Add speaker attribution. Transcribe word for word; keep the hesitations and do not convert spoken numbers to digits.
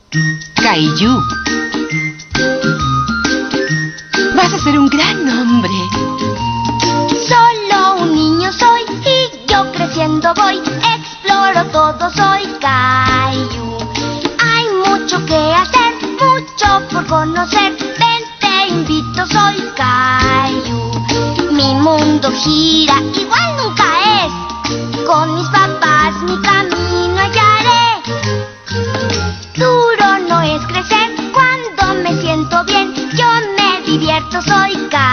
Speaker 1: Caillou. Vas a ser un gran hombre.
Speaker 2: Solo un niño soy y yo creciendo voy. Exploro todo, soy Caillou. Hay mucho que hacer, mucho por conocer. Ven, te invito, soy Caillou. Mi mundo gira, igual nunca es. Con mis papás mi camino hallaré. Duro no es crecer, cuando me siento bien, yo me divierto, soy Caillou.